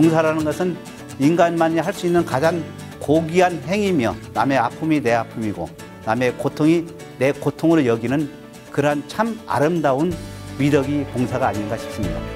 봉사라는 것은 인간만이 할 수 있는 가장 고귀한 행위며 남의 아픔이 내 아픔이고 남의 고통이 내 고통으로 여기는 그러한 참 아름다운 미덕이 봉사가 아닌가 싶습니다.